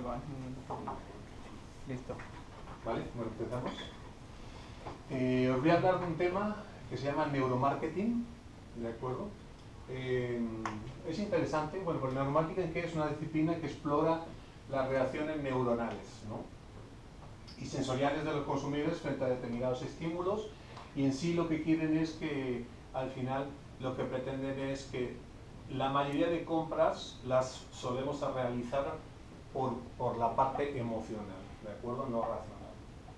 Listo. Vale, bueno, empezamos. Os voy a hablar de un tema que se llama neuromarketing, ¿de acuerdo? Es interesante, bueno, pues el neuromarketing que es una disciplina que explora las reacciones neuronales, ¿no? Y sensoriales de los consumidores frente a determinados estímulos, y en sí lo que quieren es que al final lo que pretenden es que la mayoría de compras las solemos a realizar por la parte emocional, ¿de acuerdo? No racional.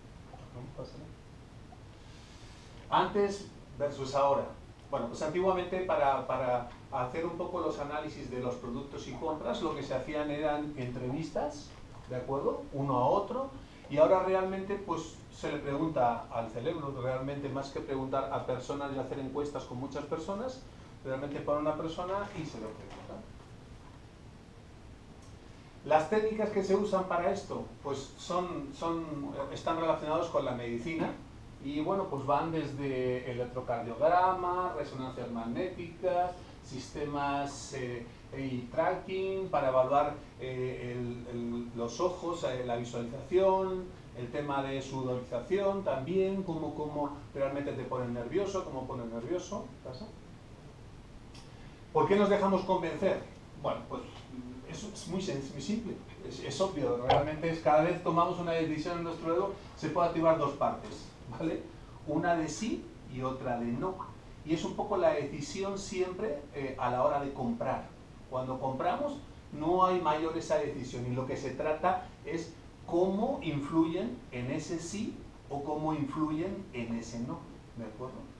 Antes versus ahora. Bueno, pues antiguamente para hacer un poco los análisis de los productos y compras, lo que se hacían eran entrevistas, ¿de acuerdo? Uno a otro, y ahora realmente pues se le pregunta al cerebro, realmente más que preguntar a personas y hacer encuestas con muchas personas, realmente para una persona y se lo pregunta. Las técnicas que se usan para esto pues están relacionadas con la medicina y bueno, pues van desde electrocardiograma, resonancias magnéticas, sistemas y tracking para evaluar los ojos, la visualización, el tema de sudorización también, cómo realmente te pone nervioso, cómo pone nervioso. ¿Pasa? ¿Por qué nos dejamos convencer? Bueno, pues eso es muy simple, es obvio, realmente cada vez tomamos una decisión en nuestro ego, se puede activar dos partes, ¿vale? Una de sí y otra de no. Y es un poco la decisión siempre a la hora de comprar. Cuando compramos no hay mayor esa decisión y lo que se trata es cómo influyen en ese sí o cómo influyen en ese no, ¿de acuerdo?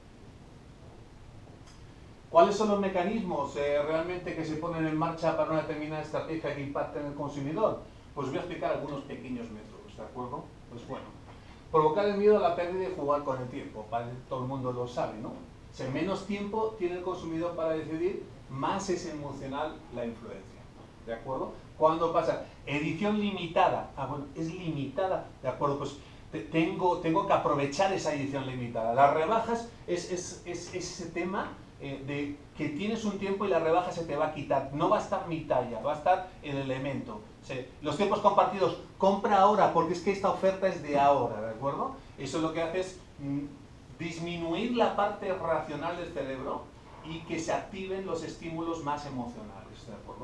¿Cuáles son los mecanismos realmente que se ponen en marcha para una determinada estrategia que impacte en el consumidor? Pues voy a explicar algunos pequeños métodos, ¿de acuerdo? Pues bueno, provocar el miedo a la pérdida y jugar con el tiempo, todo el mundo lo sabe, ¿no? Si menos tiempo tiene el consumidor para decidir, más es emocional la influencia, ¿de acuerdo? ¿Cuándo pasa? Edición limitada, bueno, es limitada, ¿de acuerdo? Pues tengo que aprovechar esa edición limitada. Las rebajas es ese tema de que tienes un tiempo y la rebaja se te va a quitar, no va a estar mi talla, va a estar el elemento. Los tiempos compartidos, compra ahora porque es que esta oferta es de ahora, ¿de acuerdo? Eso lo que hace es disminuir la parte racional del cerebro y que se activen los estímulos más emocionales, ¿de acuerdo?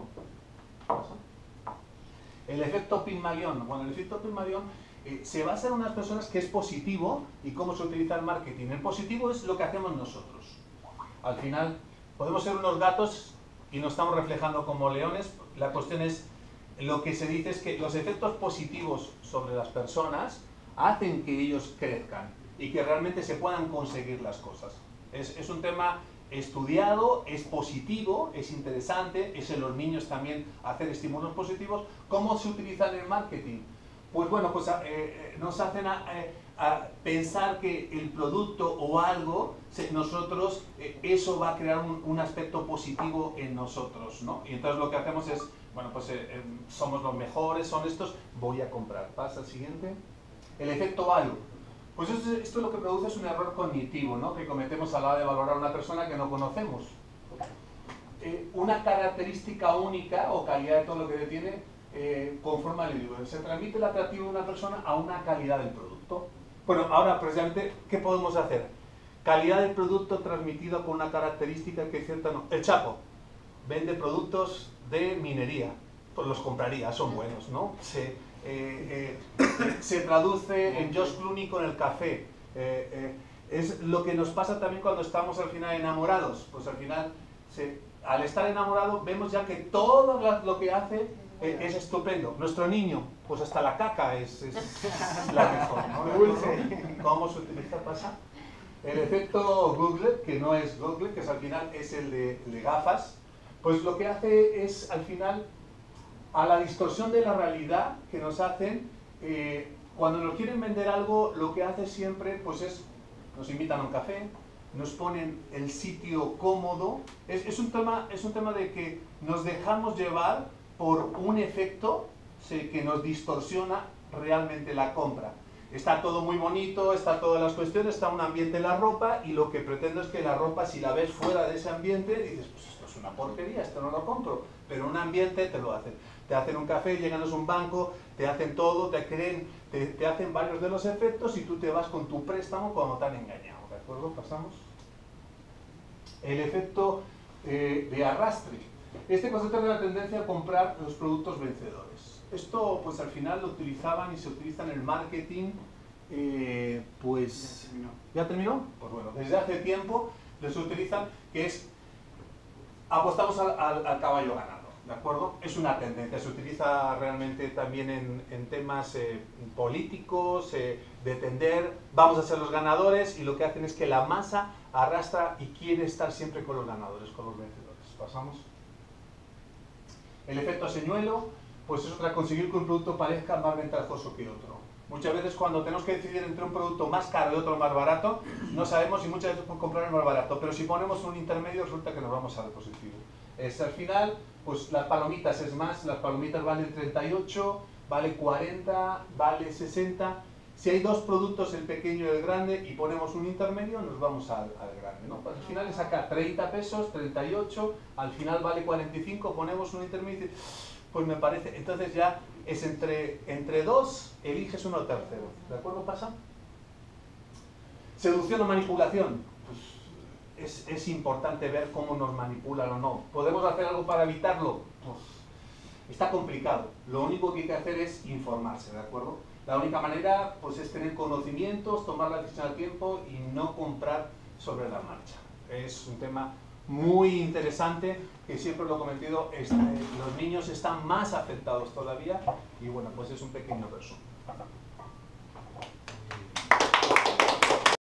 El efecto Pygmalion. Bueno, el efecto Pygmalion se basa en unas personas que es positivo y cómo se utiliza el marketing. El positivo es lo que hacemos nosotros. Al final, podemos ser unos gatos y nos estamos reflejando como leones. La cuestión es, lo que se dice es que los efectos positivos sobre las personas hacen que ellos crezcan y que realmente se puedan conseguir las cosas. Es un tema estudiado, es positivo, es interesante, es en los niños también hacer estímulos positivos. ¿Cómo se utiliza en el marketing? Pues bueno, pues nos hacen a pensar que el producto o algo, nosotros, eso va a crear un aspecto positivo en nosotros, ¿no? Y entonces lo que hacemos es, bueno, pues somos los mejores, son estos, voy a comprar. Pasa al siguiente. El efecto halo. Pues esto lo que produce es un error cognitivo, ¿no? Que cometemos a la hora de valorar a una persona que no conocemos. Una característica única o calidad de todo lo que tiene conforma el libro. Se transmite el atractivo de una persona a una calidad del producto. Bueno, ahora precisamente, ¿qué podemos hacer? Calidad del producto transmitido con una característica que es cierta no. El Chapo vende productos de minería, pues los compraría, son buenos, ¿no? Se traduce en George Clooney con el café. Es lo que nos pasa también cuando estamos al final enamorados. Pues al final, al estar enamorado, vemos ya que todo lo que hace es estupendo. Nuestro niño, pues hasta la caca es la mejor, ¿no? ¿Cómo se utiliza? Pasa. El efecto Google, que no es Google, que es al final es el de gafas, pues lo que hace es al final a la distorsión de la realidad que nos hacen, cuando nos quieren vender algo, lo que hace siempre pues es, nos invitan a un café, nos ponen el sitio cómodo, es un tema de que nos dejamos llevar por un efecto que nos distorsiona realmente la compra. Está todo muy bonito, está todas las cuestiones, está un ambiente en la ropa y lo que pretendo es que la ropa, si la ves fuera de ese ambiente, dices, pues esto es una porquería, esto no lo compro, pero un ambiente te lo hace. te hacen un café, llegan a un banco, te hacen todo, te hacen varios de los efectos y tú te vas con tu préstamo cuando te han engañado, ¿de acuerdo? Pasamos. El efecto de arrastre. Este concepto tiene la tendencia a comprar los productos vencedores. Esto, pues al final lo utilizaban y se utiliza en el marketing, pues... ¿Ya terminó? Pues bueno, desde hace tiempo les utilizan, que es, apostamos al caballo ganador, ¿de acuerdo? Es una tendencia, se utiliza realmente también en temas políticos, de tender, vamos a ser los ganadores, y lo que hacen es que la masa arrastra y quiere estar siempre con los ganadores, con los vencedores. Pasamos. El efecto señuelo, pues es para conseguir que un producto parezca más ventajoso que otro. Muchas veces cuando tenemos que decidir entre un producto más caro y otro más barato, no sabemos y muchas veces comprar el más barato, pero si ponemos un intermedio resulta que nos vamos al positivo. Al final, pues las palomitas es más, las palomitas valen 38, vale 40, vale 60. Si hay dos productos, el pequeño y el grande, y ponemos un intermedio, nos vamos al grande, ¿no? Pues al final es sacar 30 pesos, 38, al final vale 45, ponemos un intermedio, pues me parece, entonces ya es entre dos, eliges uno tercero, ¿de acuerdo? ¿Pasa? Seducción o manipulación, pues es importante ver cómo nos manipulan o no. ¿Podemos hacer algo para evitarlo? Pues está complicado, lo único que hay que hacer es informarse, ¿de acuerdo? La única manera pues es tener conocimientos, tomar la decisión a tiempo y no comprar sobre la marcha. Es un tema muy interesante que siempre lo he cometido, los niños están más afectados todavía y bueno, pues es un pequeño resumen.